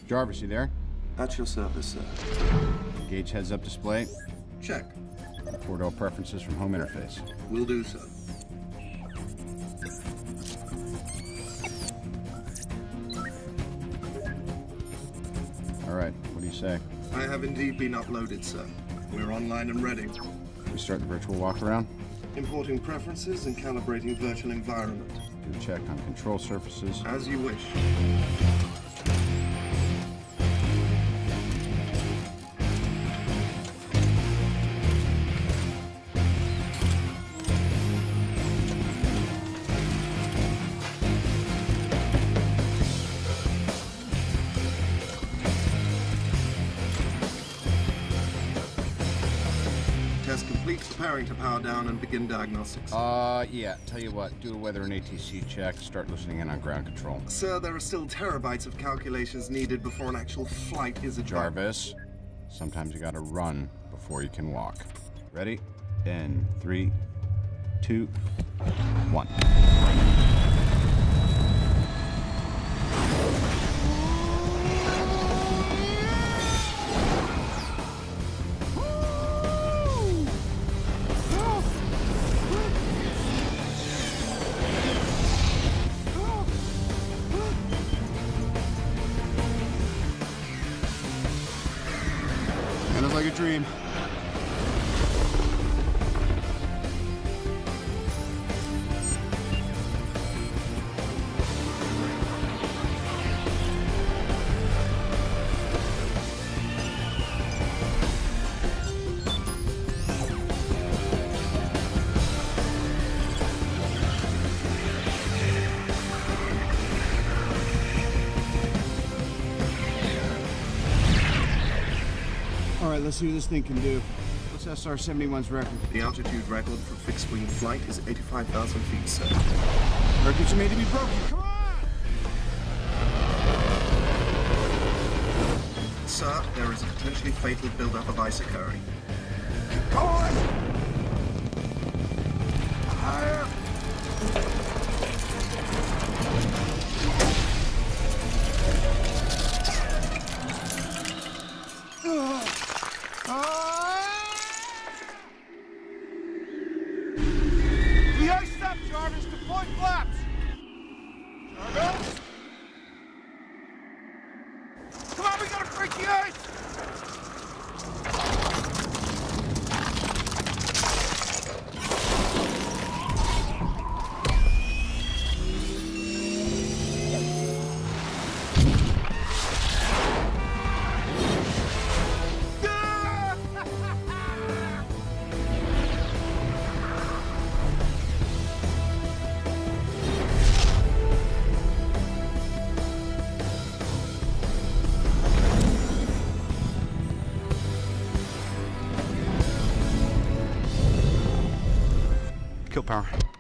Jarvis, you there? At your service, sir. Gauge heads-up display. Check. Four-door preferences from home interface. Will do, sir. All right, what do you say? I have indeed been uploaded, sir. We're online and ready. We start the virtual walk-around. Importing preferences and calibrating virtual environment. Do a check on control surfaces. As you wish. Test complete. Preparing to power down and begin diagnostics. Yeah. Tell you what, do a weather and ATC check. Start listening in on ground control. Sir, there are still terabytes of calculations needed before an actual flight is achieved. Jarvis, sometimes you gotta run before you can walk. Ready? In 3, 2, 1. Feels like a dream. All right, let's see what this thing can do. What's SR-71's record? The altitude record for fixed-wing flight is 85,000 feet, sir. Records are made to be broken. Come on! Sir, there is a potentially fatal buildup of ice occurring. Keep going! Higher! The ice stop, Jarvis. Deploy flaps. Jarvis? Come on, we gotta break the ice. Kill power.